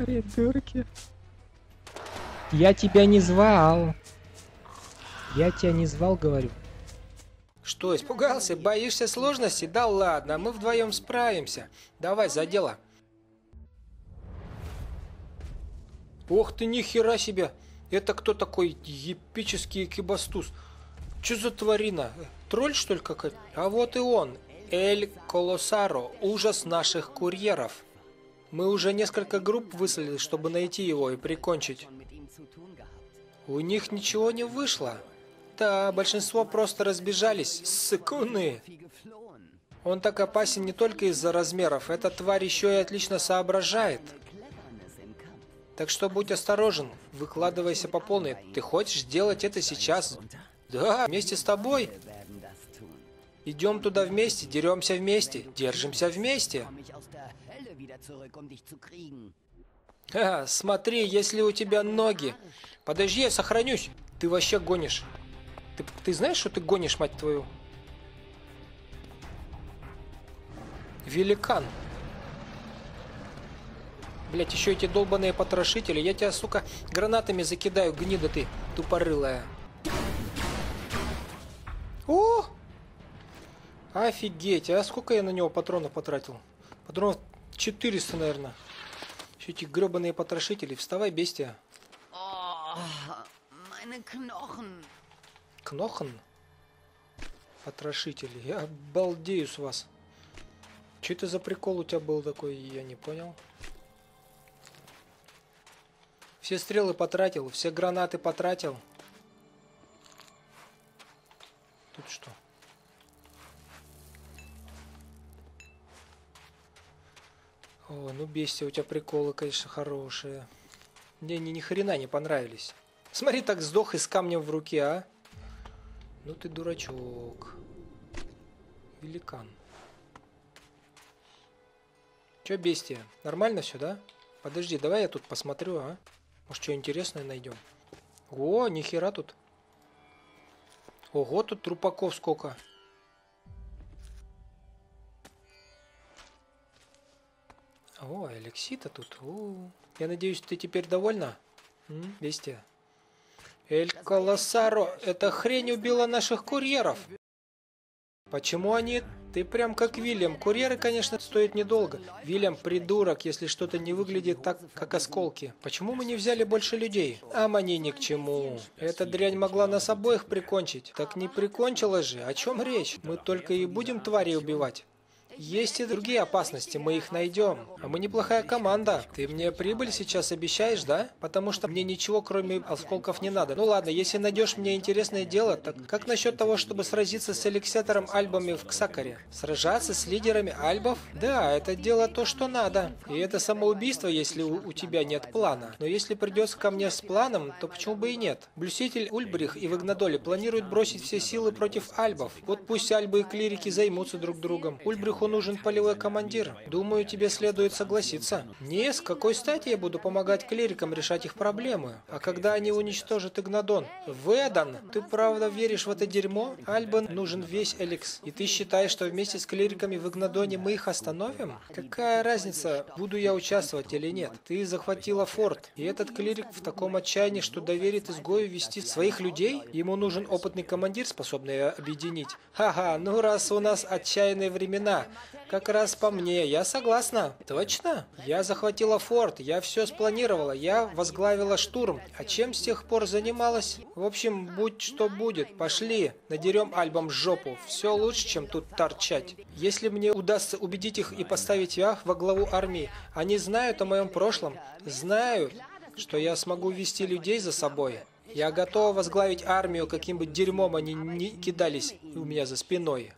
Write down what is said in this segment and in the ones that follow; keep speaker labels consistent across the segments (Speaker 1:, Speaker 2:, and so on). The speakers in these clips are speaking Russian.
Speaker 1: Придурки. Я тебя не звал. Я тебя не звал, говорю.
Speaker 2: Что, испугался? Боишься сложностей? Да ладно, мы вдвоем справимся. Давай, за дело. Ох ты, нихера себе! Это кто такой эпический экибастуз? Чё за тварина? Тролль, что ли, какая-то? А вот и он. Эль Колосаро. Ужас наших курьеров. Мы уже несколько групп выслали, чтобы найти его и прикончить. У них ничего не вышло. Да, большинство просто разбежались. Сыкуны. Он так опасен не только из-за размеров. Эта тварь еще и отлично соображает. Так что будь осторожен, выкладывайся по полной. Ты хочешь сделать это сейчас? Да, вместе с тобой. Идем туда вместе, деремся вместе, держимся вместе. Смотри, если у тебя ноги. Подожди, я сохранюсь. Ты вообще гонишь. Ты знаешь, что ты гонишь, мать твою? Великан. Блять, еще эти долбаные потрошители. Я тебя, сука, гранатами закидаю, гнида ты, тупорылая. О! Офигеть, а сколько я на него патронов потратил? Патронов 400, наверное. Еще эти гребаные потрошители. Вставай, бестия. Кноchen? Потрошители. Я обалдею с вас. Что это за прикол у тебя был такой, я не понял. Все стрелы потратил, все гранаты потратил. Тут что? О, ну бестия, у тебя приколы, конечно, хорошие. Мне ни хрена не понравились. Смотри, так сдох и с камнем в руке, а? Ну ты дурачок. Великан. Че, бестия? Нормально все, да? Подожди, давай я тут посмотрю, а? Может, что интересное найдем? О, нихера тут. Ого, тут трупаков сколько. О, Алексита тут. Я надеюсь, ты теперь довольна? Бестия. Эль Колосаро, эта хрень убила наших курьеров. Почему они... Ты прям как Вильям. Курьеры, конечно, стоят недолго. Вильям придурок, если что-то не выглядит так, как осколки. Почему мы не взяли больше людей? А мне ни к чему. Эта дрянь могла нас обоих прикончить. Так не прикончила же. О чем речь? Мы только и будем тварей убивать. Есть и другие опасности, мы их найдем. А мы неплохая команда. Ты мне прибыль сейчас обещаешь, да? Потому что мне ничего, кроме осколков, не надо. Ну ладно, если найдешь мне интересное дело, так как насчет того, чтобы сразиться с эликситором Альбами в Ксакаре? Сражаться с лидерами Альбов? Да, это дело то, что надо. И это самоубийство, если у тебя нет плана. Но если придется ко мне с планом, то почему бы и нет? Блюститель Ульбрих и Вагнадоли планируют бросить все силы против Альбов. Вот пусть Альбы и клирики займутся друг другом. Ульбриху нужен полевой командир. Думаю, тебе следует согласиться. Не, с какой стати я буду помогать клирикам решать их проблемы? А когда они уничтожат Игнадон? Ведан, ты правда веришь в это дерьмо? Альбан нужен весь Эликс. И ты считаешь, что вместе с клириками в Игнадоне мы их остановим? Какая разница, буду я участвовать или нет? Ты захватила форт. И этот клирик в таком отчаянии, что доверит изгою вести своих людей? Ему нужен опытный командир, способный объединить. Ха-ха, ну раз у нас отчаянные времена, как раз по мне, я согласна. Точно? Я захватила форт, я все спланировала, я возглавила штурм. А чем с тех пор занималась? В общем, будь что будет, пошли, надерем Альбам жопу. Все лучше, чем тут торчать. Если мне удастся убедить их и поставить их во главу армии, они знают о моем прошлом, знают, что я смогу вести людей за собой. Я готова возглавить армию, каким бы дерьмом они ни кидались у меня за спиной.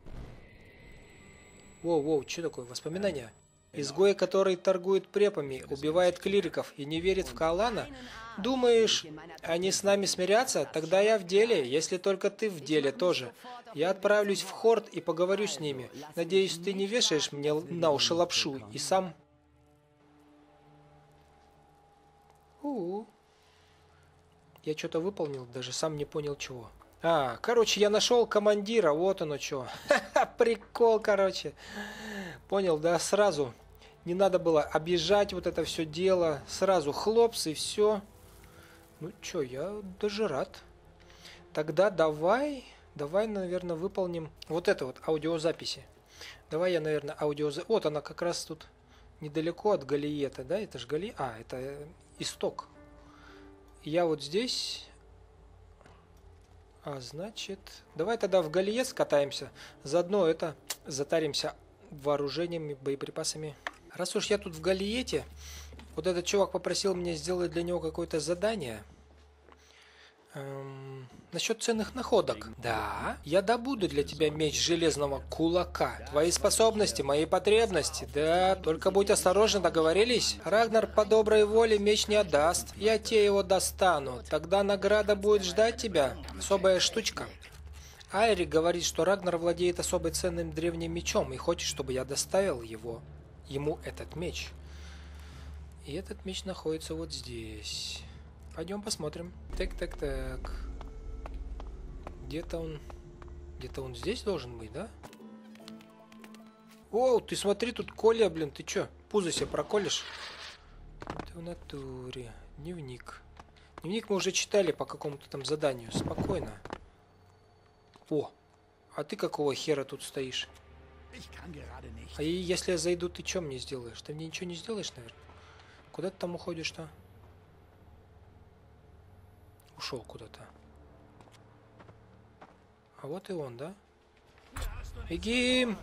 Speaker 2: Воу, что такое? Воспоминания? Изгой, который торгует препами, убивает клириков и не верит в Каолана? Думаешь, они с нами смирятся? Тогда я в деле, если только ты в деле тоже. Я отправлюсь в Хорд и поговорю с ними. Надеюсь, ты не вешаешь мне на уши лапшу и сам... Я что-то выполнил, даже сам не понял чего. Короче, я нашел командира, вот оно что. Прикол, короче. Понял, да, сразу. Не надо было объезжать вот это все дело. Сразу хлопс и все. Ну чё, я даже рад. Тогда давай, наверное, выполним вот это вот аудиозаписи. Давай я, наверное, аудиозапись. Вот она как раз тут недалеко от Галиета, да? Это же это исток. Я вот здесь. Значит, давай тогда в Галиет скатаемся. Заодно затаримся вооружениями, боеприпасами. Раз уж я тут в Галиете, вот этот чувак попросил меня сделать для него какое-то задание. Насчет ценных находок. Да, я добуду для тебя меч железного кулака. Твои способности, мои потребности. Да, только будь осторожен, договорились? Рагнар по доброй воле меч не отдаст. Я тебе его достану. Тогда награда будет ждать тебя. Особая штучка. Айрик говорит, что Рагнар владеет особо ценным древним мечом и хочет, чтобы я доставил ему этот меч. И этот меч находится вот здесь. Пойдем посмотрим. Так. Где-то он здесь должен быть, да? О, ты смотри, тут Коля, блин, ты чё? Пузо себе проколешь? Ты в натуре. Дневник. Дневник мы уже читали по какому-то там заданию. Спокойно. О, а ты какого хера тут стоишь? А если я зайду, ты что мне сделаешь? Ты мне ничего не сделаешь, наверное? Куда ты там уходишь-то? Ушел куда-то. А вот и он, да? Бегим!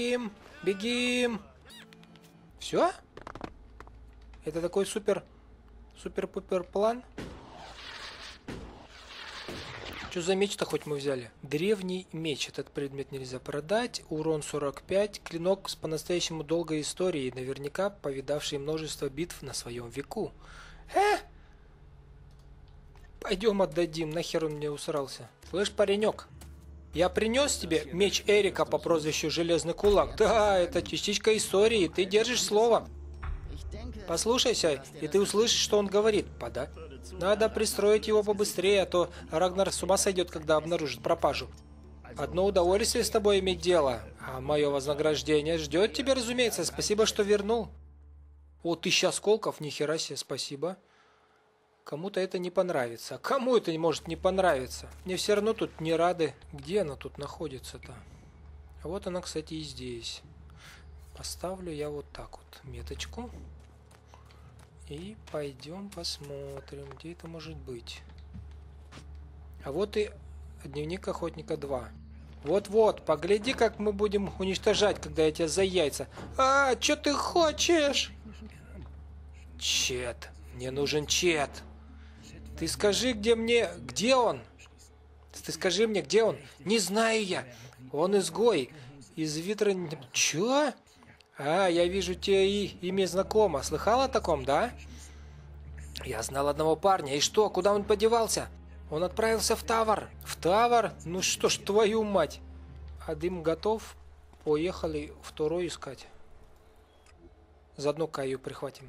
Speaker 2: Все? Это такой супер-пупер план? Что за меч-то хоть мы взяли? Древний меч. Этот предмет нельзя продать. Урон 45. Клинок с по-настоящему долгой историей, наверняка повидавший множество битв на своем веку. Пойдем отдадим, нахер он мне усрался. Слышь, паренек, я принес тебе меч Эрика по прозвищу Железный Кулак. Да, это частичка истории, ты держишь слово. Послушайся, и ты услышишь, что он говорит. Надо пристроить его побыстрее, а то Рагнар с ума сойдет, когда обнаружит пропажу. Одно удовольствие с тобой иметь дело, а мое вознаграждение ждет тебя, разумеется. Спасибо, что вернул. О, 1000 осколков, нихера себе, спасибо. Кому-то это не понравится. А кому это не может не понравиться? Мне все равно тут не рады. Где она тут находится-то? А вот она, кстати, и здесь. Поставлю я вот так вот меточку. И пойдем посмотрим, где это может быть. А вот и дневник охотника 2. Вот-вот, погляди, как мы будем уничтожать, когда я тебя за яйца. А, что ты хочешь? Чет. Мне нужен Чет. Ты скажи, где он? Ты скажи мне, где он? Не знаю я. Он изгой. Из Витра... Чё? А, я вижу, тебе имя знакомо. Слыхал о таком, да? Я знал одного парня. И что, куда он подевался? Он отправился в Тавр. В Тавр? Ну что ж, твою мать. А дым готов? Поехали второй искать. Заодно Каю прихватим.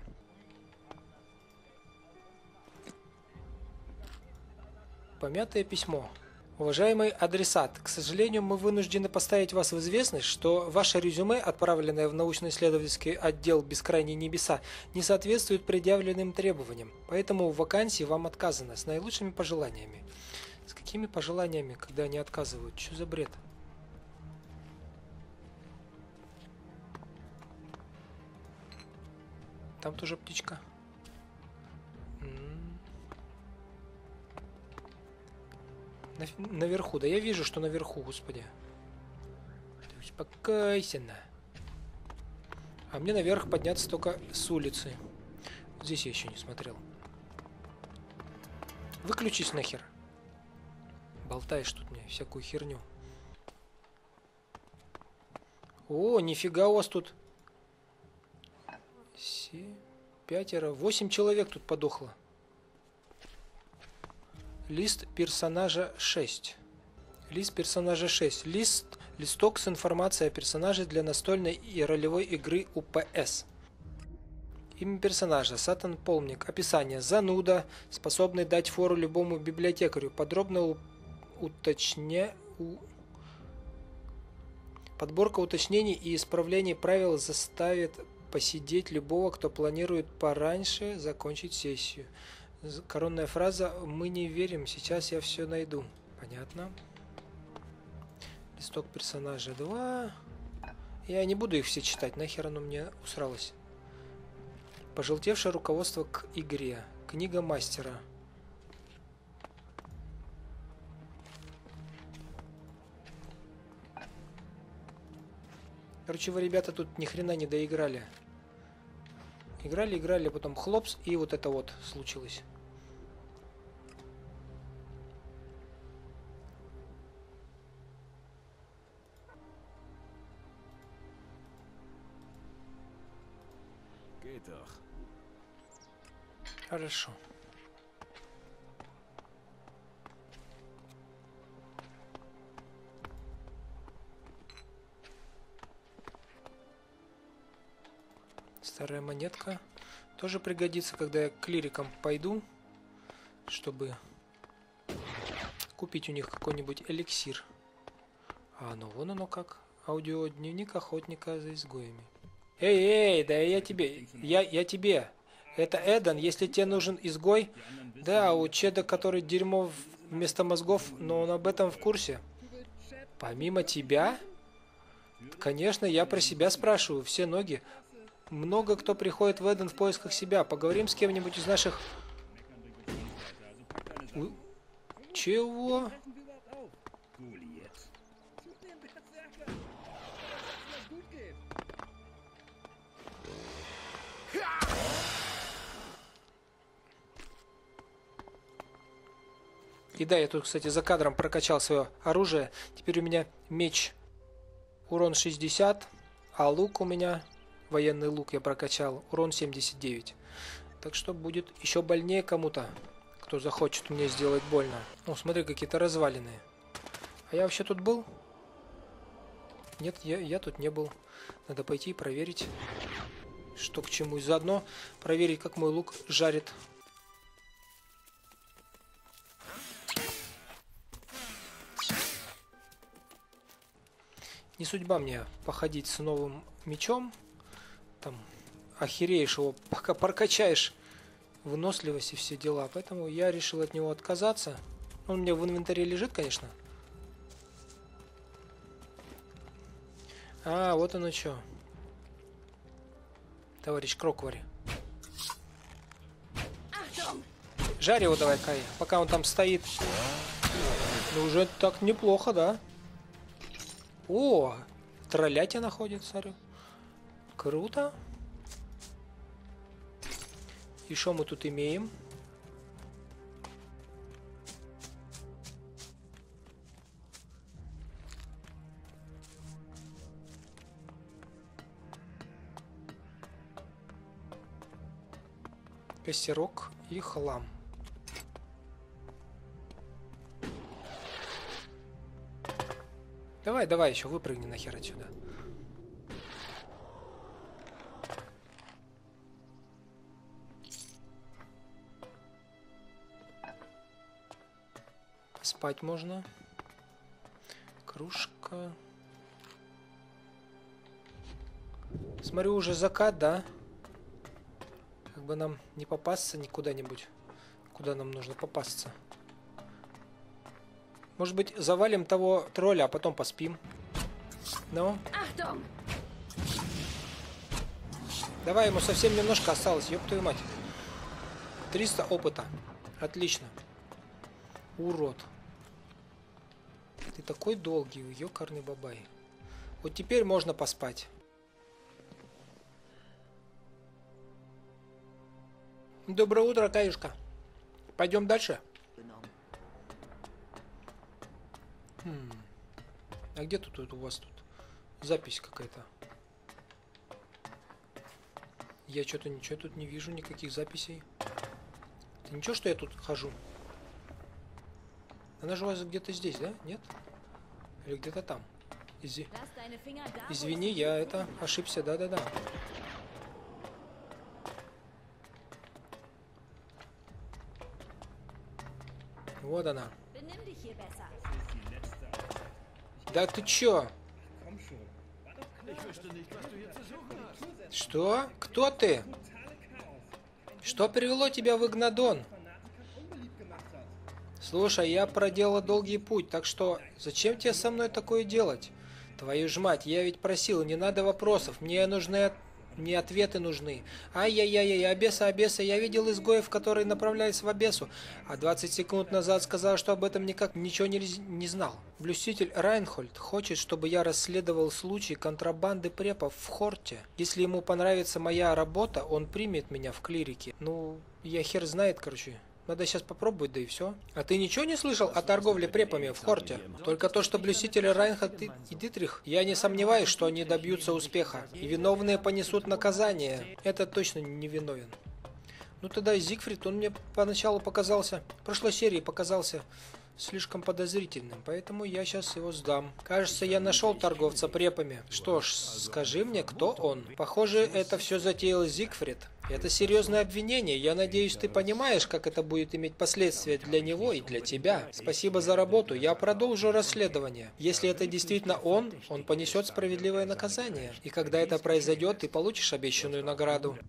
Speaker 2: Помятое письмо. Уважаемый адресат, к сожалению, мы вынуждены поставить вас в известность, что ваше резюме, отправленное в научно-исследовательский отдел «Бескрайние небеса», не соответствует предъявленным требованиям, поэтому в вакансии вам отказано с наилучшими пожеланиями. С какими пожеланиями, когда они отказывают? Что за бред? Там тоже птичка. Наверху, да я вижу, что наверху, господи. Успокойся на. А мне наверх подняться только с улицы. Здесь я еще не смотрел. Выключись нахер. Болтаешь тут мне всякую херню. О, нифига у вас тут. 8 человек тут подохло. Лист персонажа 6. Лист персонажа 6. Листок с информацией о персонаже для настольной и ролевой игры УПС. Имя персонажа Сатан Полмник. Описание: зануда, способный дать фору любому библиотекарю. Подробно Подборка уточнений и исправлений правил заставит посидеть любого, кто планирует пораньше закончить сессию. Коронная фраза «Мы не верим, сейчас я все найду». Понятно. Листок персонажа 2. Я не буду их все читать, нахер оно мне усралось. Пожелтевшее руководство к игре. Книга мастера. Короче, вы, ребята, тут ни хрена не доиграли. Играли, потом хлопс, и вот это вот случилось. Хорошо. Старая монетка тоже пригодится, когда я к клирикам пойду, чтобы купить у них какой-нибудь эликсир. А ну вон оно как. Аудиодневник охотника за изгоями. Эй, да я тебе. Я тебе. Это Эдан, если тебе нужен изгой. Да, у Чеда, который дерьмо вместо мозгов, но он об этом в курсе. Помимо тебя? Конечно, я про себя спрашиваю, все ноги. Много кто приходит в Эден в поисках себя. Поговорим с кем-нибудь из наших... Чего? И да, я тут, кстати, за кадром прокачал свое оружие. Теперь у меня меч урон 60, а лук у меня, военный лук я прокачал, урон 79. Так что будет еще больнее кому-то, кто захочет мне сделать больно. О, смотри, какие-то развалины. А я вообще тут был? Нет, я тут не был. Надо пойти и проверить, что к чему. И заодно проверить, как мой лук жарит. Не судьба мне походить с новым мечом. Там охереешь его, пока прокачаешь выносливость и все дела. Поэтому я решил от него отказаться. Он у меня в инвентаре лежит, конечно. А, вот оно что. Товарищ Кроквари. Жарь его давай, Кай, пока он там стоит. Ну, уже так неплохо, да? О, троллятя находится, смотрю. Круто. И что мы тут имеем? Костерок и хлам. Давай, еще выпрыгни нахер отсюда. Спать можно. Кружка. Смотрю, уже закат, да? Как бы нам не попасться никуда-нибудь. Куда нам нужно попасться? Может быть, завалим того тролля, а потом поспим. Ну? Давай, ему совсем немножко осталось, ёб твою мать. 300 опыта. Отлично. Урод. Ты такой долгий, ёкарный бабай. Вот теперь можно поспать. Доброе утро, Каюшка. Пойдем дальше? А где тут у вас тут запись какая-то? Я что-то ничего тут не вижу, никаких записей. Это ничего, что я тут хожу? Она же у вас где-то здесь, да? Нет? Или где-то там? Извини, я ошибся, да-да-да. Вот она. Да ты чё? Что? Кто ты? Что привело тебя в Игнадон? Слушай, я проделал долгий путь, так что зачем тебе со мной такое делать? Твою ж мать, я ведь просил, не надо вопросов, мне ответы нужны. Ай-яй-яй-яй, Обеса, я видел изгоев, которые направлялись в Обесу, а 20 секунд назад сказал, что об этом ничего не знал. Блюститель Райнхольд хочет, чтобы я расследовал случай контрабанды препов в Хорте. Если ему понравится моя работа, он примет меня в клирике. Ну, я хер знает, короче. Надо сейчас попробовать, да и все. А ты ничего не слышал о торговле препами в Хорте? Только то, что блюстители Райнхольд и Дитрих. Я не сомневаюсь, что они добьются успеха. И виновные понесут наказание. Это точно не виновен. Ну тогда Зигфрид, он мне поначалу показался, в прошлой серии показался слишком подозрительным, поэтому я сейчас его сдам. Кажется, я нашел торговца препами. Что ж, скажи мне, кто он? Похоже, это все затеял Зигфрид. Это серьезное обвинение. Я надеюсь, ты понимаешь, как это будет иметь последствия для него и для тебя. Спасибо за работу. Я продолжу расследование. Если это действительно он понесет справедливое наказание. И когда это произойдет, ты получишь обещанную награду.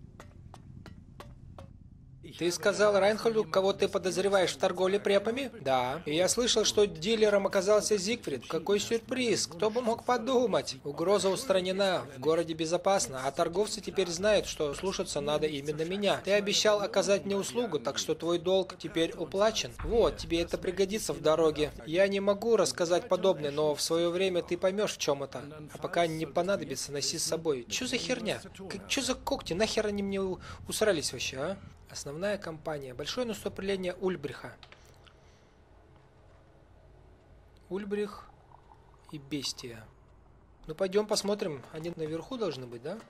Speaker 2: Ты сказал Райнхольду, кого ты подозреваешь в торговле препами? Да. И я слышал, что дилером оказался Зигфрид. Какой сюрприз! Кто бы мог подумать? Угроза устранена, в городе безопасно, а торговцы теперь знают, что слушаться надо именно меня. Ты обещал оказать мне услугу, так что твой долг теперь уплачен. Вот, тебе это пригодится в дороге. Я не могу рассказать подобное, но в свое время ты поймешь, в чем это. А пока не понадобится, носи с собой. Че за херня? Че за когти? Нахер они мне усрались вообще, а? Основная кампания. Большое наступление Ульбриха. Ульбрих и Бестия. Ну, пойдем посмотрим. Они наверху должны быть, да?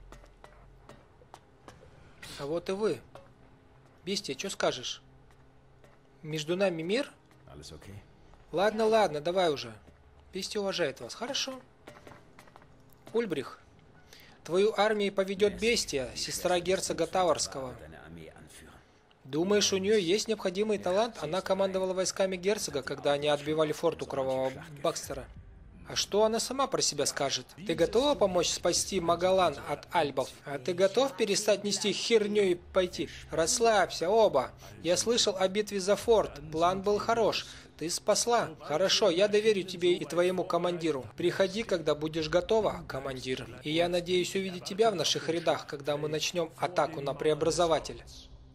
Speaker 2: А вот и вы. Бестия, что скажешь? Между нами мир? Ладно, давай уже. Бестия уважает вас. Хорошо. Ульбрих. Твою армию поведет Бестия, сестра герцога Таварского. Думаешь, у нее есть необходимый талант? Она командовала войсками герцога, когда они отбивали форт у Кровавого Бакстера. А что она сама про себя скажет? Ты готова помочь спасти Магалан от альбов? А ты готов перестать нести херню и пойти? Расслабься, оба. Я слышал о битве за форт. План был хорош. Ты спасла. Хорошо, я доверю тебе и твоему командиру. Приходи, когда будешь готова, командир. И я надеюсь увидеть тебя в наших рядах, когда мы начнем атаку на преобразователь.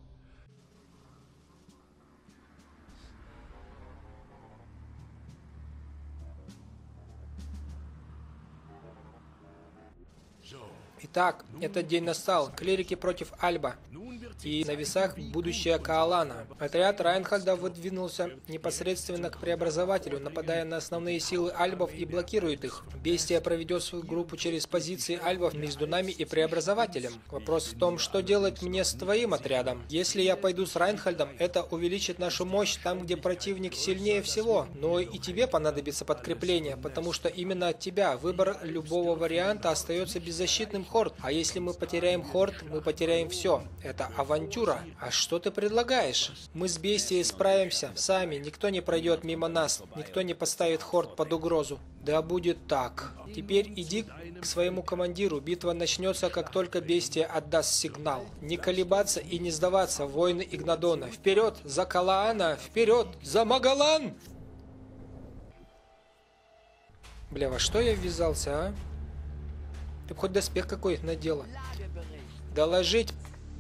Speaker 2: Итак, этот день настал. Клирики против Альба. И на весах будущее Каалана. Отряд Райнхольда выдвинулся непосредственно к преобразователю, нападая на основные силы Альбов и блокирует их. Бестия проведет свою группу через позиции Альбов между нами и преобразователем. Вопрос в том, что делать мне с твоим отрядом. Если я пойду с Райнхольдом, это увеличит нашу мощь там, где противник сильнее всего. Но и тебе понадобится подкрепление, потому что именно от тебя выбор любого варианта остается беззащитным Хорт. А если мы потеряем Хорт, мы потеряем все. Это авантюра. А что ты предлагаешь? Мы с Бестией справимся сами. Никто не пройдет мимо нас. Никто не поставит Хорт под угрозу. Да будет так. Теперь иди к своему командиру. Битва начнется, как только Бестия отдаст сигнал. Не колебаться и не сдаваться, воины Игнадона. Вперед за Калаана! Вперед за Магалан! Бля, во что я ввязался, а? Ты бы хоть доспех какой-то надела. Доложить.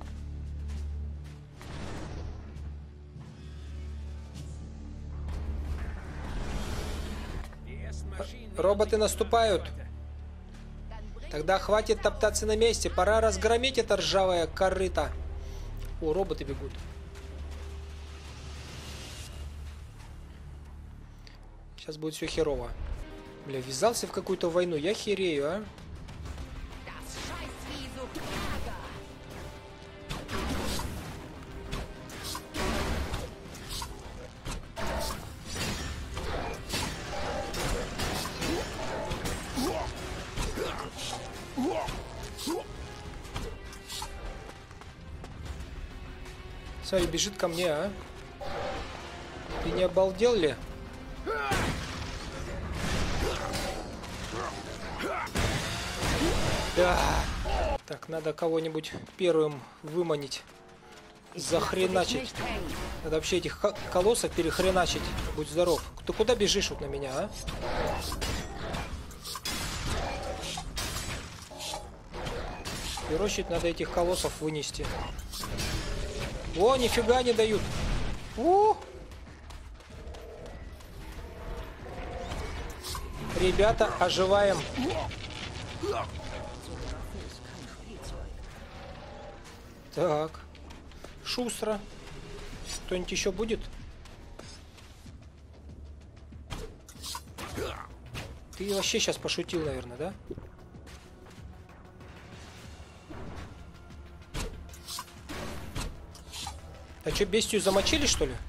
Speaker 2: Роботы наступают. Тогда хватит топтаться на месте. Пора разгромить это ржавое корыто. О, роботы бегут. Сейчас будет все херово. Бля, ввязался в какую-то войну. Я херею, а? Смотри, бежит ко мне, а? Ты не обалдел ли? Да. Так, надо кого-нибудь первым выманить. Захреначить. Надо вообще этих колоссов перехреначить. Будь здоров. Ты куда бежишь вот на меня, а? В первую очередь надо этих колоссов вынести. О, нифига не дают. О! Ребята, оживаем. Так. Шустро. Кто-нибудь еще будет? Ты вообще сейчас пошутил, наверное, да? А что, бестию замочили, что ли?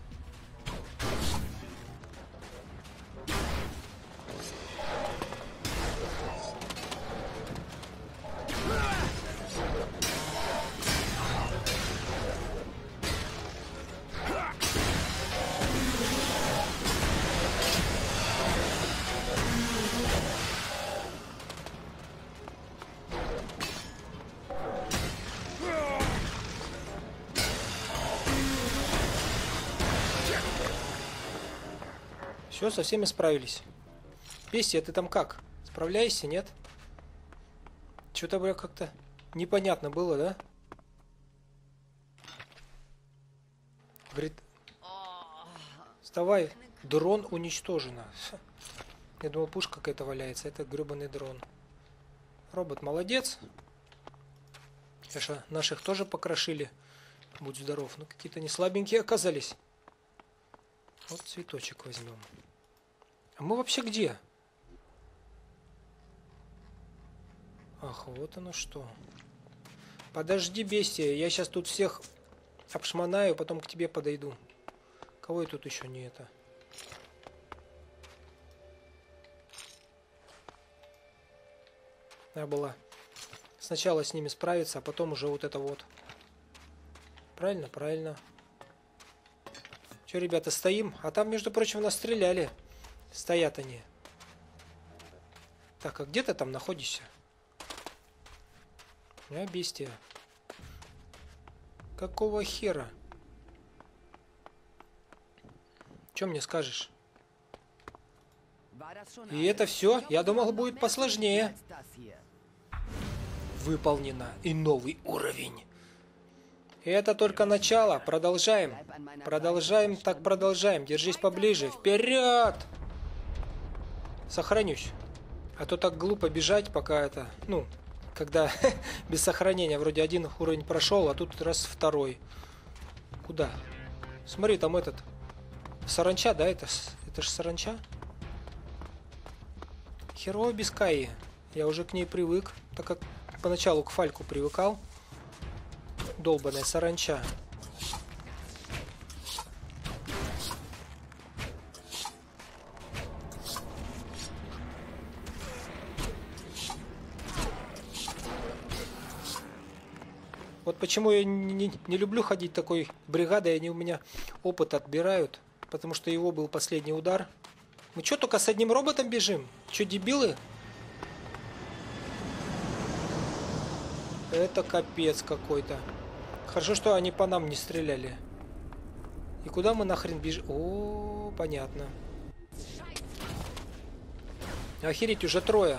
Speaker 2: Все, со всеми справились. Бестия, ты там как? Справляешься, нет? Что-то, бля, как-то непонятно было, да? Говорит, вставай, дрон уничтожено. Я думал, пушка какая-то валяется, это гребаный дрон. Робот молодец. Конечно, наших тоже покрошили. Будь здоров. Ну, какие-то не слабенькие оказались. Вот цветочек возьмем. А мы вообще где? Ах, вот оно что. Подожди, бестия, я сейчас тут всех обшмонаю, потом к тебе подойду. Кого я тут еще не это? Надо было сначала с ними справиться, а потом уже вот это вот. Правильно, правильно. Че, ребята, стоим? А там, между прочим, нас стреляли. Стоят они. Так, а где ты там находишься? А, бестия. Какого хера? Че мне скажешь? И это все? Я думал, будет посложнее. Выполнено. И новый уровень. И это только начало. Продолжаем. Продолжаем, так продолжаем. Держись поближе. Вперед! Сохранюсь. А то так глупо бежать, пока это... Ну, когда без сохранения. Вроде один уровень прошел, а тут раз второй. Куда? Смотри, там этот... Саранча, да? Это же саранча? Херово без Каи. Я уже к ней привык, так как поначалу к Фальку привыкал. Долбаная саранча. Вот почему я не люблю ходить такой бригадой, они у меня опыт отбирают, потому что его был последний удар. Мы что, только с одним роботом бежим? Че, дебилы? Это капец какой-то. Хорошо, что они по нам не стреляли. И куда мы нахрен бежим? О, понятно. Охереть, уже трое.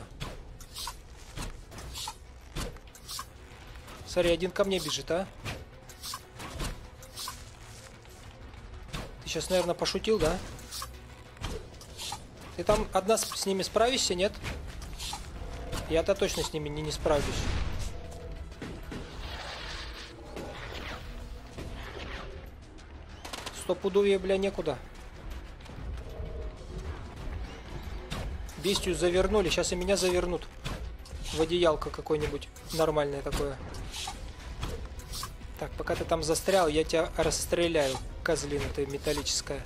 Speaker 2: Смотри, один ко мне бежит, а? Ты сейчас, наверное, пошутил, да? Ты там одна с ними справишься, нет? Я-то точно с ними не справлюсь. Стопудовье, бля, некуда. Бестию завернули, сейчас и меня завернут. В одеялко какое-нибудь нормальное такое. Так, пока ты там застрял, я тебя расстреляю, козлина ты металлическая.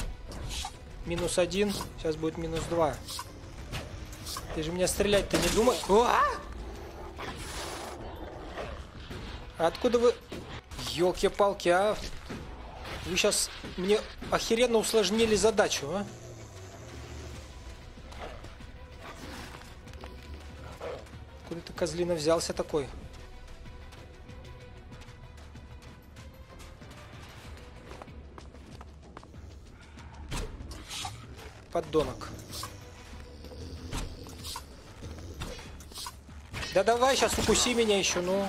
Speaker 2: -1, сейчас будет -2. Ты же меня стрелять-то не думай. А откуда вы... Ёлки-палки, а? Вы сейчас мне охеренно усложнили задачу, а? Откуда ты, козлина, взялся такой? Поддонок. Да давай, сейчас укуси меня еще, ну.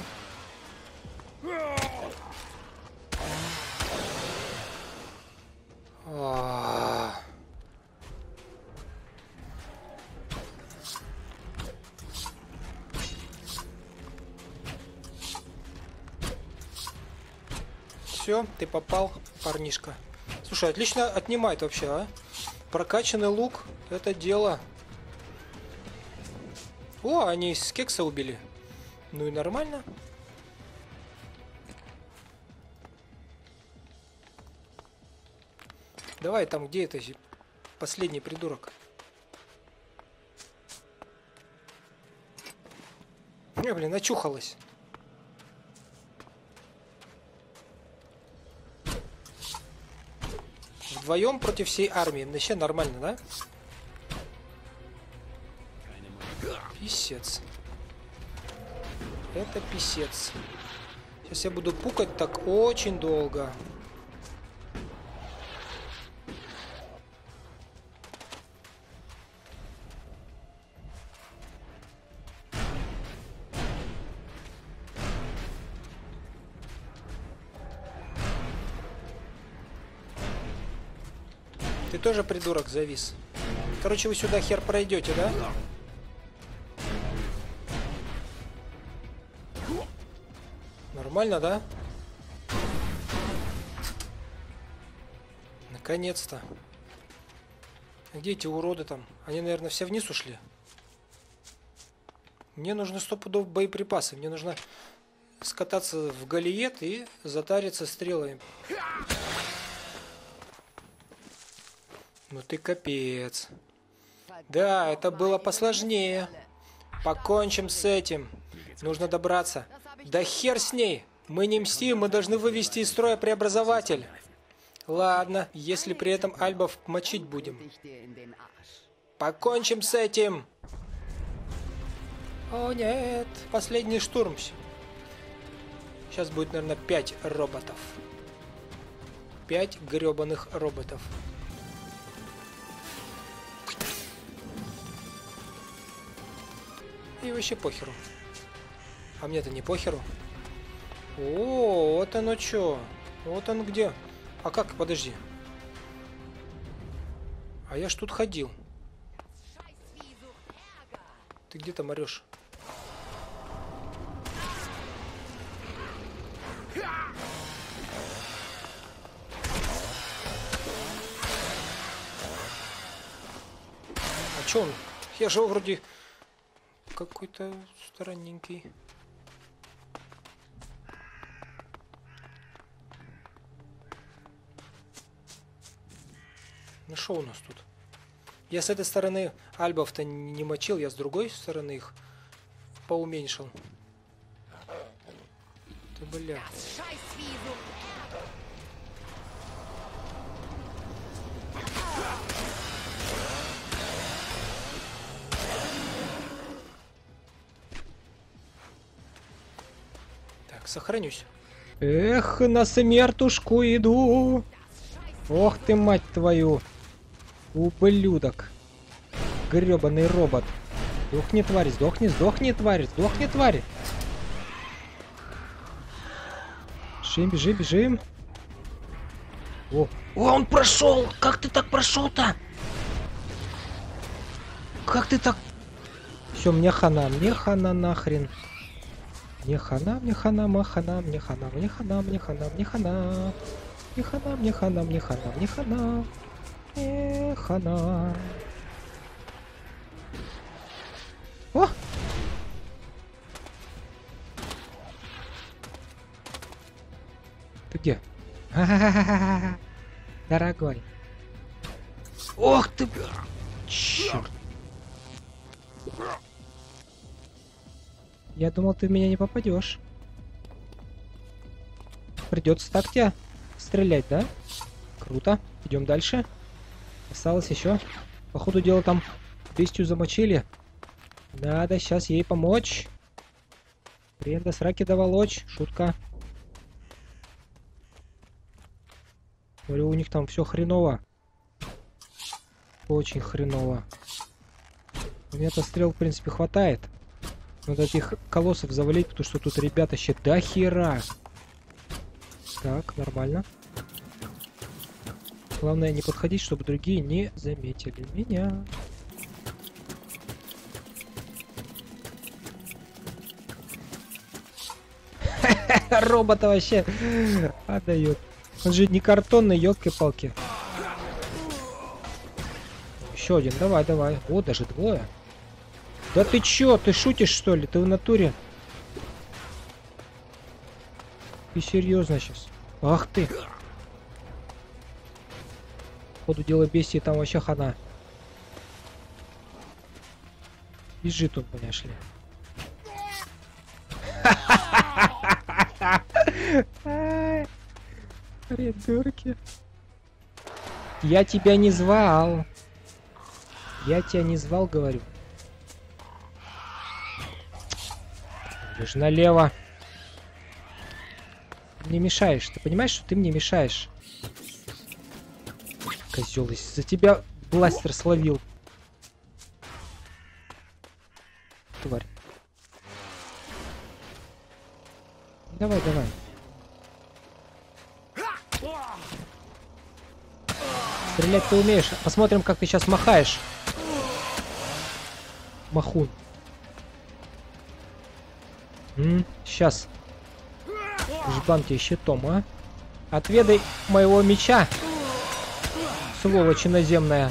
Speaker 2: Все, ты попал, парнишка. Слушай, отлично отнимает вообще, а? Прокачанный лук, это дело. О, они из кекса убили. Ну и нормально. Давай, там где это последний придурок? Блин, очухалась. Вдвоем против всей армии. Вообще нормально, да? Писец. Это писец. Сейчас я буду пукать так очень долго. Ты тоже, придурок, завис. Короче, вы сюда хер пройдете, да? Нормально, да? Наконец-то. Где эти уроды там? Они, наверное, все вниз ушли. Мне нужно 100 пудов боеприпасы. Мне нужно скататься в галиет и затариться стрелами. Ну ты капец. Да, это было посложнее. Покончим с этим. Нужно добраться. Да хер с ней. Мы не мстим, мы должны вывести из строя преобразователь. Ладно, если при этом альбов мочить будем. Покончим с этим. О нет, последний штурм. Сейчас будет, наверное, 5 роботов. 5 гребаных роботов. И вообще похеру. А мне-то не похеру. О, вот оно чё. Вот он где. А как? Подожди. А я ж тут ходил. Ты где там орёшь? А чё он? Я же вроде какой-то странненький. Ну что у нас тут? Я с этой стороны альбов-то не мочил, я с другой стороны их поуменьшил. Ты, бля. Так, сохранюсь.
Speaker 1: Эх, на смертушку иду. Ох ты, мать твою. Ублюдок. Грёбаный робот. Сдохни, тварь, сдохни, сдохни, тварь, сдохни, тварь. Бежим, бежим, бежим. О, он прошел! Как ты так прошел-то? Как ты так? Все, мне хана нахрен. Мне хана, махана, мне хана, мне хана, мне хана, мне хана. Мне хана, мне хана, мне хана, мне хана. Мне хана. О! Ты где? Ха-ха-ха-ха-ха. Дорогой. Ох ты! Черт! Я думал, ты в меня не попадешь. Придется так тебя стрелять, да? Круто. Идем дальше. Осталось еще. По ходу дела там бестию замочили. Надо сейчас ей помочь. Хрен до сраки доволочь. Шутка. Говорю, у них там все хреново. Очень хреново. У меня-то стрел, в принципе, хватает. Надо этих колоссов завалить, потому что тут ребята еще до хера. Так, нормально. Главное не подходить, чтобы другие не заметили меня. Робота вообще отдает. Он же не картонный, ёлки-палки. Еще один, давай, давай. О, даже двое. Да ты чё, ты шутишь что ли? Ты в натуре? Ты серьезно сейчас? Ах ты. Походу дело бестии там вообще хана. Бежит он, понимаешь ли. Придурки. Я тебя не звал. Я тебя не звал, говорю. Лишь налево. Ты мне мешаешь. Ты понимаешь, что ты мне мешаешь? Козел, из-за тебя бластер словил. Тварь. Давай, давай. Стрелять ты умеешь. Посмотрим, как ты сейчас махаешь. Махун. Сейчас. Жбан тебе щитом, а? Отведай моего меча. Сволочь иноземная.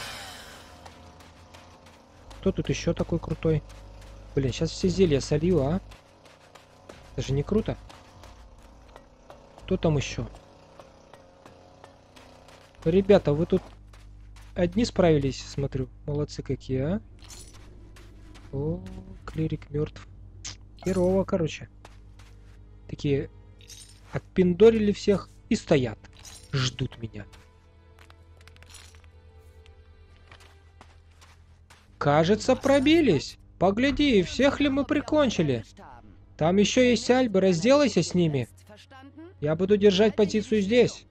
Speaker 1: Кто тут еще такой крутой? Блин, сейчас все зелья солью, а? Это же не круто. Кто там еще? Ребята, вы тут одни справились, смотрю. Молодцы какие, а? О, клирик мертв. Херово, короче. Такие отпиндорили всех и стоят. Ждут меня. Кажется, пробились. Погляди, всех ли мы прикончили? Там еще есть альбы, разделайся с ними. Я буду держать позицию здесь.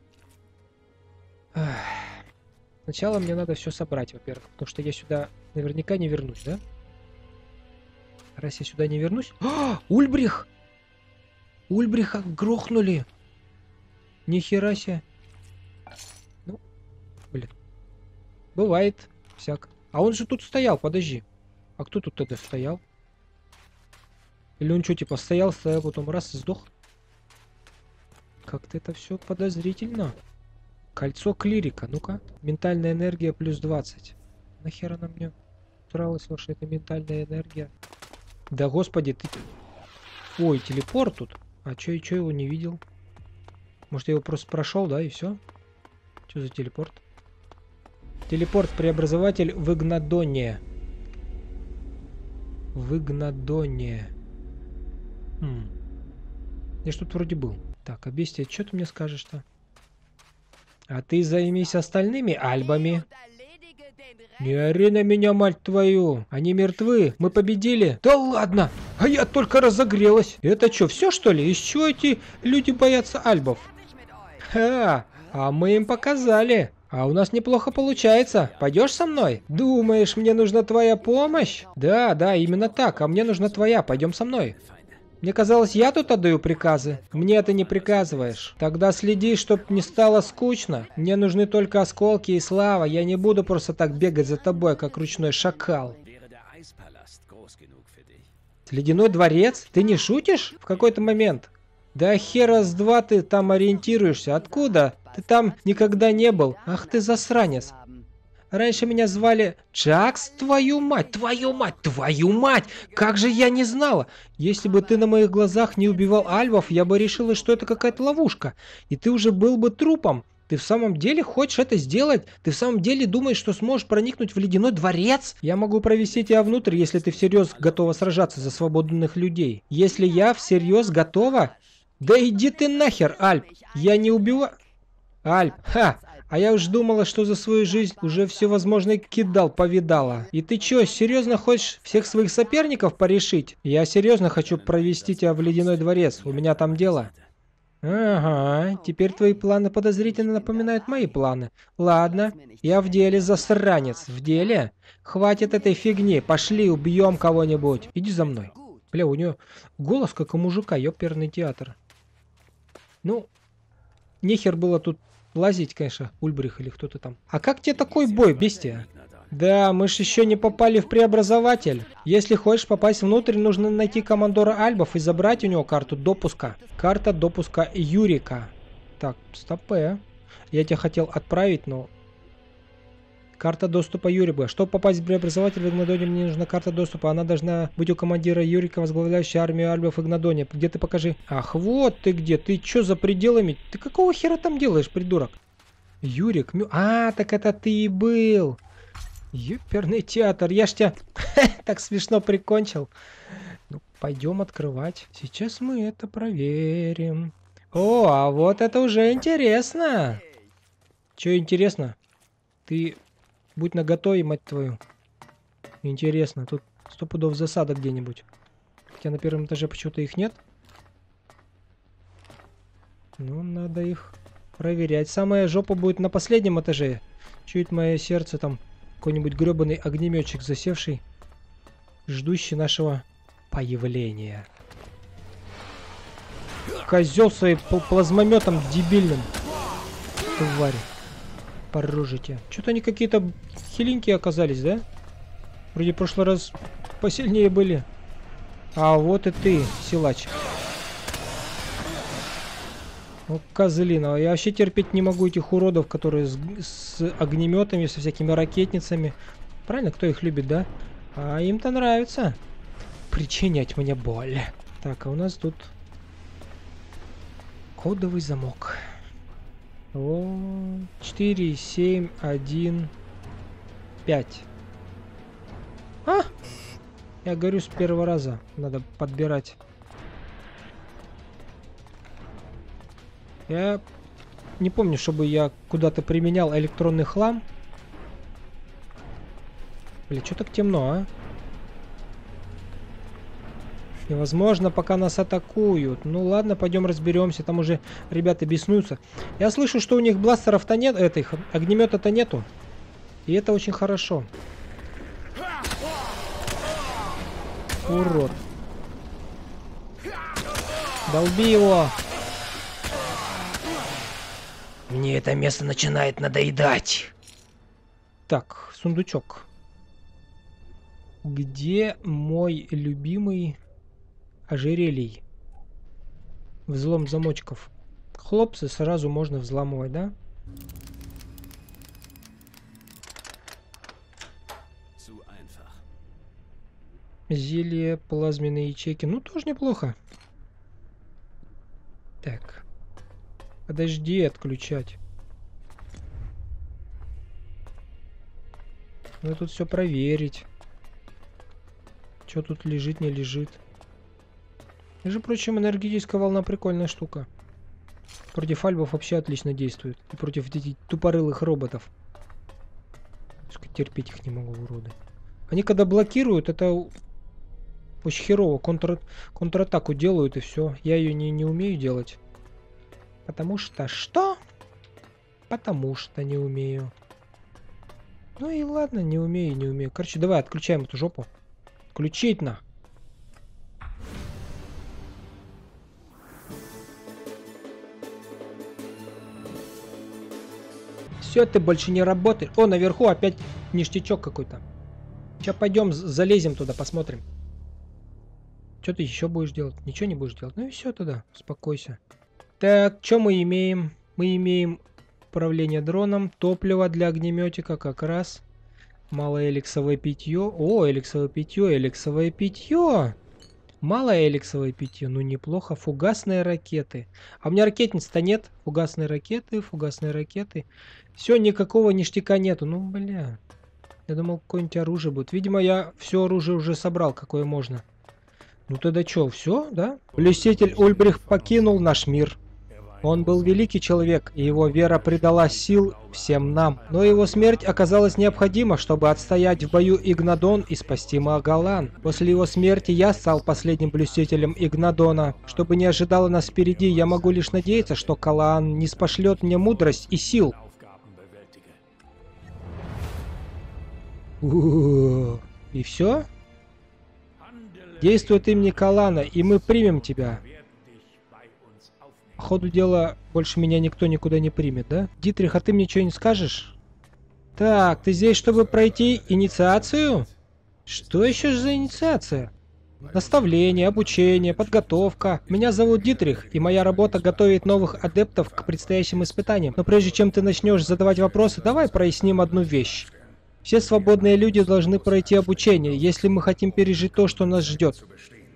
Speaker 1: Ах. Сначала мне надо все собрать, во-первых, потому что я сюда наверняка не вернусь, да? Раз я сюда не вернусь... А, Ульбрих! Ульбриха грохнули! Нихера себе. Ну, блин. Бывает всяко. А он же тут стоял, подожди. А кто тут тогда стоял? Или он что, типа, стоял, потом раз и сдох? Как-то это все подозрительно. Кольцо клирика, ну-ка. Ментальная энергия плюс 20. Нахер она мне нравилась ваша эта ментальная энергия? Да господи, ты... Ой, телепорт тут. А чё его не видел? Может, я его просто прошел, да, и все? Что за телепорт? Телепорт-преобразователь в Игнадоне. В Игнадоне. Я ж тут вроде был. Так, а бестия, что ты мне скажешь-то? А ты займись остальными альбами. Не ори на меня, мать твою. Они мертвы. Мы победили. Да ладно. А я только разогрелась. Это что, все что ли? Из чего эти люди боятся альбов? Ха, а мы им показали. А у нас неплохо получается. Пойдешь со мной? Думаешь, мне нужна твоя помощь? Да, да, именно так. А мне нужна твоя. Пойдем со мной. Мне казалось, я тут отдаю приказы. Мне ты не приказываешь. Тогда следи, чтоб не стало скучно. Мне нужны только осколки и слава. Я не буду просто так бегать за тобой, как ручной шакал. Ледяной дворец? Ты не шутишь в какой-то момент? Да хера с два ты там ориентируешься. Откуда? Ты там никогда не был. Ах ты засранец. Раньше меня звали Джакс, твою мать, твою мать, твою мать! Как же я не знала! Если бы ты на моих глазах не убивал альвов, я бы решила, что это какая-то ловушка. И ты уже был бы трупом. Ты в самом деле хочешь это сделать? Ты в самом деле думаешь, что сможешь проникнуть в ледяной дворец? Я могу провести тебя внутрь, если ты всерьез готова сражаться за свободных людей. Если я всерьез готова? Да иди ты нахер, Альп! Я не убиваю... Альп, ха! А я уж думала, что за свою жизнь уже все возможное кидал, повидала. И ты чё, серьезно хочешь всех своих соперников порешить? Я серьезно хочу провести тебя в Ледяной дворец. У меня там дело. Ага, теперь твои планы подозрительно напоминают мои планы. Ладно, я в деле, засранец. В деле? Хватит этой фигни, пошли, убьем кого-нибудь. Иди за мной. Бля, у нее голос как у мужика, ёперный театр. Ну, нехер было тут лазить, конечно, Ульбрих или кто-то там. А как тебе такой бой, бестия? Да, мы ж еще не попали в преобразователь. Если хочешь попасть внутрь, нужно найти командора Альбов и забрать у него карту допуска. Карта допуска Юрика. Так, стопэ. Я тебя хотел отправить, но... Карта доступа Юрика. Чтобы попасть в преобразователь в Игнадоне, мне нужна карта доступа. Она должна быть у командира Юрика, возглавляющей армию Альбов в Игнадоне. Где ты, покажи? Ах, вот ты где. Ты что за пределами? Ты какого хера там делаешь, придурок? Юрик. А, так это ты и был. Ёперный театр, я ж тебя так смешно прикончил. Ну, пойдем открывать. Сейчас мы это проверим. О, а вот это уже интересно. Че интересно? Ты будь наготове, мать твою. Интересно, тут 100 пудов засада где-нибудь. Хотя на первом этаже почему-то их нет. Ну, надо их проверять. Самая жопа будет на последнем этаже. Чует мое сердце там. Какой-нибудь гребаный огнеметчик, засевший, ждущий нашего появления. Козел своим плазмометом дебильным. Тварь. Порожите. Что-то они какие-то хиленькие оказались, да? Вроде в прошлый раз посильнее были. А вот и ты, силач. Ну, козлина. Я вообще терпеть не могу этих уродов, которые с огнеметами, со всякими ракетницами. Правильно, кто их любит, да? А им-то нравится причинять мне боль. Так, а у нас тут кодовый замок. О, 4, 7, 1, 5. А! Я говорю, с первого раза надо подбирать. Я не помню, чтобы я куда-то применял электронный хлам. Бля, что так темно, а? Невозможно, пока нас атакуют. Ну ладно, пойдем разберемся. Там уже ребята беснуются. Я слышу, что у них бластеров-то нет, этих огнемета-то нету. И это очень хорошо. Урод. Долби его. Мне это место начинает надоедать. Так, сундучок. Где мой любимый ожерелий? Взлом замочков. Хлопцы сразу можно взламывать, да? Зелье, плазменные ячейки. Ну, тоже неплохо. Так. Подожди отключать. Надо тут все проверить. Что тут лежит, не лежит. Между прочим, энергетическая волна прикольная штука. Против альбов вообще отлично действует. И против этих тупорылых роботов. Терпеть их не могу, уроды. Они когда блокируют, это очень херово. Контратаку делают и все. Я ее не умею делать. Потому что что? Потому что не умею. Ну и ладно, не умею, не умею. Короче, давай отключаем эту жопу. Включить на. Все, ты больше не работаешь. О, наверху опять ништячок какой-то. Сейчас пойдем, залезем туда, посмотрим. Что ты еще будешь делать? Ничего не будешь делать. Ну и все тогда, успокойся. Так, что мы имеем? Мы имеем управление дроном, топливо для огнеметика как раз. Малое эликсовое питье. О, эликсовое питье, эликсовое питье. Малое эликсовое питье, ну неплохо. Фугасные ракеты. А у меня ракетниц-то нет. Фугасные ракеты, фугасные ракеты. Все, никакого ништяка нету. Ну, бля. Я думал, какое-нибудь оружие будет. Видимо, я все оружие уже собрал, какое можно. Ну тогда что, все, да? Блюститель Ульбрих покинул наш мир. Он был великий человек, и его вера придала сил всем нам. Но его смерть оказалась необходима, чтобы отстоять в бою Игнадон и спасти Магалан. После его смерти я стал последним блюстителем Игнадона. Что бы ни ожидало нас впереди, я могу лишь надеяться, что Калаан не спошлет мне мудрость и сил. И все? Действует имени Калана, и мы примем тебя. По ходу дела, больше меня никто никуда не примет, да? Дитрих, а ты мне что, не скажешь? Так, ты здесь, чтобы пройти инициацию? Что еще же за инициация? Наставление, обучение, подготовка. Меня зовут Дитрих, и моя работа готовит новых адептов к предстоящим испытаниям. Но прежде чем ты начнешь задавать вопросы, давай проясним одну вещь. Все свободные люди должны пройти обучение, если мы хотим пережить то, что нас ждет.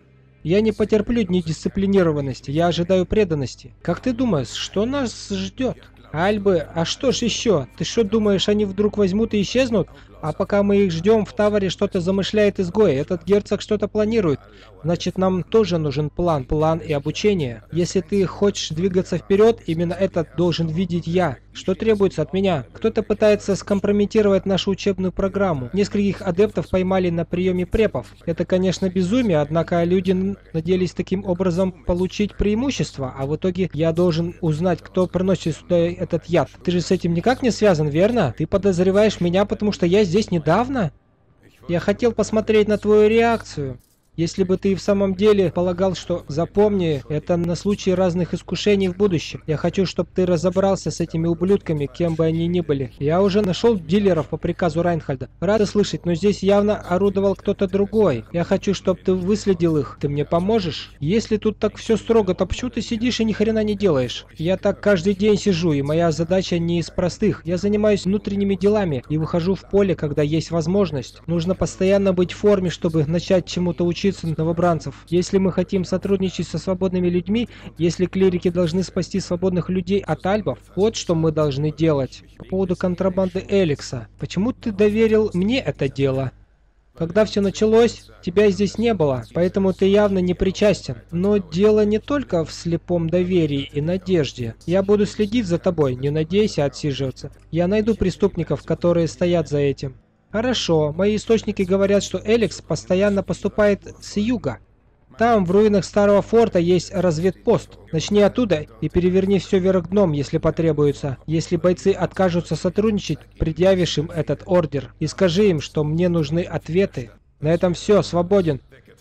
Speaker 1: Я не потерплю недисциплинированности, я ожидаю преданности. Как ты думаешь, что нас ждет? Альбы, а что ж еще? Ты что думаешь, они вдруг возьмут и исчезнут? А пока мы их ждем, в Таваре что-то замышляет изгой. Этот герцог что-то планирует. Значит, нам тоже нужен план и обучение. Если ты хочешь двигаться вперед, именно это должен видеть я. Что требуется от меня? Кто-то пытается скомпрометировать нашу учебную программу. Нескольких адептов поймали на приеме препов. Это, конечно, безумие, однако люди надеялись таким образом получить преимущество, а в итоге я должен узнать, кто приносит сюда этот яд. Ты же с этим никак не связан, верно? Ты подозреваешь меня, потому что я здесь недавно? Я хотел посмотреть на твою реакцию. Если бы ты в самом деле полагал, что запомни, это на случай разных искушений в будущем. Я хочу, чтобы ты разобрался с этими ублюдками, кем бы они ни были. Я уже нашел дилеров по приказу Райнхальда. Рада слышать, но здесь явно орудовал кто-то другой. Я хочу, чтобы ты выследил их. Ты мне поможешь? Если тут так все строго, то почему ты сидишь и ни хрена не делаешь? Я так каждый день сижу, и моя задача не из простых. Я занимаюсь внутренними делами и выхожу в поле, когда есть возможность. Нужно постоянно быть в форме, чтобы начать чему-то учиться новобранцев. Если мы хотим сотрудничать со свободными людьми, если клирики должны спасти свободных людей от альбов, вот что мы должны делать. По поводу контрабанды Эликса. Почему ты доверил мне это дело? Когда все началось, тебя здесь не было, поэтому ты явно не причастен. Но дело не только в слепом доверии и надежде. Я буду следить за тобой, не надейся отсиживаться. Я найду преступников, которые стоят за этим. Хорошо, мои источники говорят, что Эликс постоянно поступает с юга. Там, в руинах старого форта, есть разведпост. Начни оттуда и переверни все вверх дном, если потребуется. Если бойцы откажутся сотрудничать, предъявишь им этот ордер. И скажи им, что мне нужны ответы. На этом все, свободен.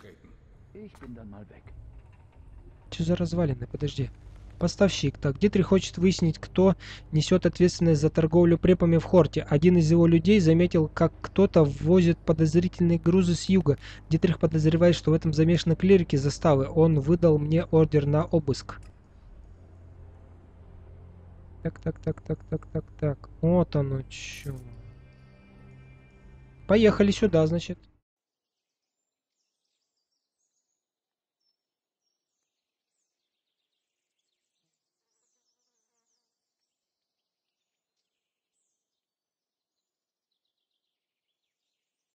Speaker 1: Что за развалины? Подожди. Поставщик. Так, Дитрих хочет выяснить, кто несет ответственность за торговлю препами в Хорте. Один из его людей заметил, как кто-то ввозит подозрительные грузы с юга. Дитрих подозревает, что в этом замешаны клирики заставы. Он выдал мне ордер на обыск. Так. Вот оно чё. Поехали сюда, значит.